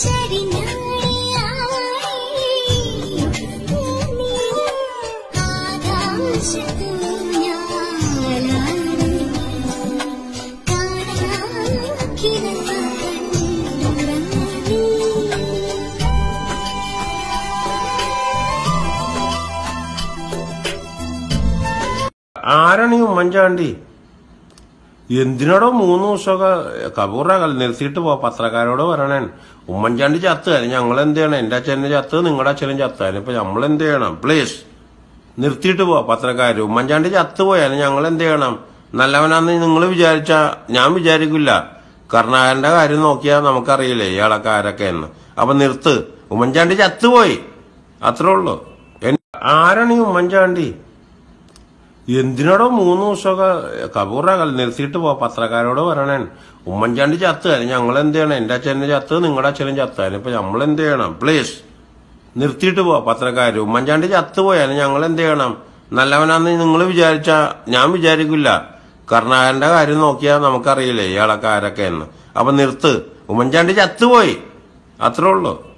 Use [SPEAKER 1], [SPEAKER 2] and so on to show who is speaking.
[SPEAKER 1] ആരാണ് ഈ ഉമ്മൻചാണ്ടി? എന്തിനോടോ 3 ദിവസമൊക്കെ കബൂറകൾ നിർത്തിയിട്ട് പത്രക്കാരോട് പറയണേ ഉമ്മൻചാണ്ടി ചത്തുകാരും ഞങ്ങൾ എന്ത് ചെയ്യണം? എന്റെ അച്ഛനെ ചത്ത്, നിങ്ങളുടെ അച്ഛനും ചത്താലും ഇപ്പൊ നമ്മൾ എന്ത് ചെയ്യണം? പ്ലീസ് നിർത്തിയിട്ട് പത്രക്കാര്. ഉമ്മൻചാണ്ടി ചത്തുപോയാലും ഞങ്ങൾ എന്ത് ചെയ്യണം? നല്ലവനാന്ന് നിങ്ങൾ വിചാരിച്ചാ ഞാൻ വിചാരിക്കില്ല. കർണാകരന്റെ കാര്യം നോക്കിയാൽ നമുക്കറിയില്ലേ ഇയാളൊക്കെ ആരൊക്കെ എന്ന്. അപ്പൊ നിർത്ത്. ഉമ്മൻചാണ്ടി ചത്തുപോയി, അത്രേ ഉള്ളു. ആരാണ് ഈ ഉമ്മൻചാണ്ടി? എന്തിനോടോ 3 ദിവസമൊക്കെ കബൂറകൾ നിർത്തിയിട്ട് പത്രക്കാരോട് പറയണേ ഉമ്മൻചാണ്ടി ചത്തുകാരും ഞങ്ങൾ എന്ത് ചെയ്യണം? എന്റെ അച്ഛനെ ചത്ത്, നിങ്ങളുടെ അച്ഛനും ചത്താലും ഇപ്പൊ നമ്മൾ എന്ത് ചെയ്യണം? പ്ലീസ് നിർത്തിയിട്ട് പത്രക്കാര്. ഉമ്മൻചാണ്ടി ചത്തുപോയാലും ഞങ്ങൾ എന്ത് ചെയ്യണം? നല്ലവനാന്ന് നിങ്ങൾ വിചാരിച്ചാ ഞാൻ വിചാരിക്കില്ല. കർണാകരന്റെ കാര്യം നോക്കിയാൽ നമുക്കറിയില്ലേ ഇയാളൊക്കെ ആരൊക്കെ എന്ന്. അപ്പൊ നിർത്ത്. ഉമ്മൻചാണ്ടി ചത്തുപോയി, അത്രേ ഉള്ളു.